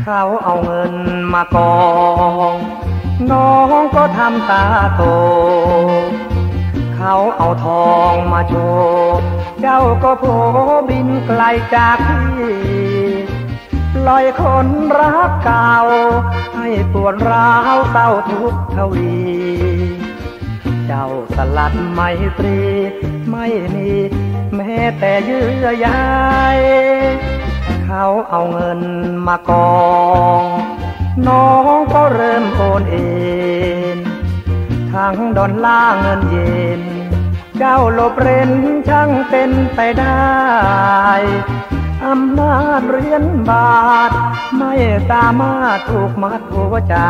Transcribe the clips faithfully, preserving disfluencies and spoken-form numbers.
เขาเอาเงินมากองน้องก็ทำตาโตเขาเอาทองมาโชว์เจ้าก็โผบินไกลจากพี่ปล่อยคนรักเก่าให้ปวดร้าวเศร้าทุกทวีเจ้าสลัดไมตรีไม่มีแม้แต่เยื่อใยเขาเอาเงินมากองน้องก็เริ่มโอนเองทั้งดอลลาร์เงินเยนเจ้าหลบเร้นช่างเป็นไปได้อำนาจเหรียญบาทไม่สามารถถูกมัดหัวใจ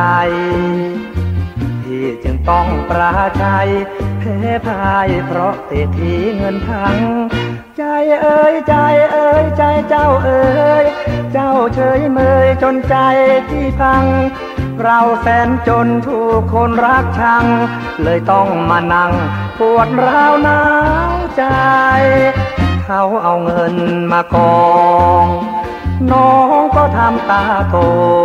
ที่จึงต้องประชัยแพ้พ่ายเพราะเศรษฐีเงินทั้งใจเอ่ยใจเอ่ยใจเจ้าเอ่ยเจ้าเฉยเมยจนใจที่พังเราแสนจนถูกคนรักชังเลยต้องมานั่งปวดร้าวหนาวใจเขาเอาเงินมากองน้องก็ทำตาโต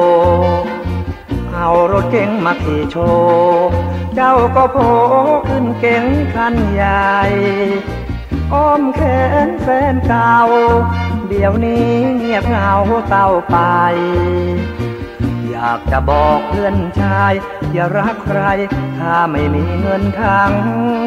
เอารถเก๋งมาขี่โชว์เจ้าก็โผขึ้นเก๋งคันใหญ่อ้อมแขนแฟนเก่าเดี๋ยวนี้เงียบเหงาเศร้าไปอยากจะบอกเพื่อนชายอย่ารักใครถ้าไม่มีเงินทั้ง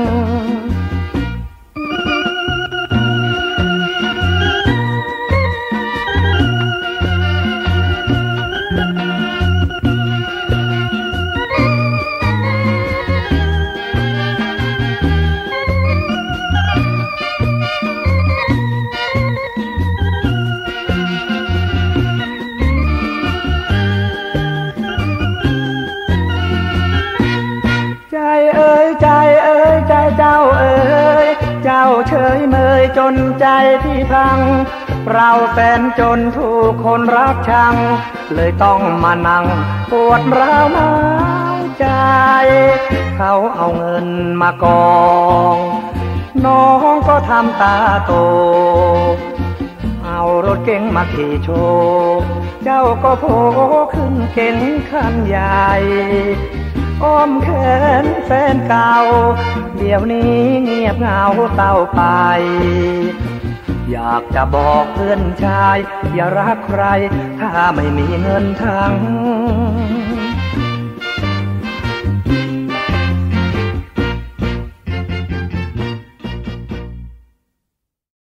เจ้าเอ๋ยเจ้าเฉยเมยจนใจที่พังเราแสนจนถูกคนรักชังเลยต้องมานั่งปวดร้าวหนาวใจเขาเอาเงินมากองน้องก็ทำตาโตเอารถเก๋งมาขี่โชว์เจ้าก็โผขึ้นเก๋งคันใหญ่อ้อมแขนแฟนเก่าเดี๋ยวนี้เงียบเหงาเศร้าไปอยากจะบอกเพื่อนชายอย่ารักใครถ้าไม่มีเงินทั้ง